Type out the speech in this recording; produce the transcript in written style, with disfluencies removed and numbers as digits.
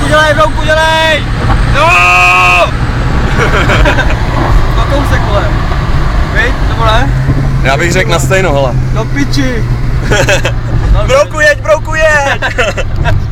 brouku dělej! No! Na kousek, vole. Víš, nebo ne? Já bych řekl na stejno, hele. Do piči! Brouku jeď!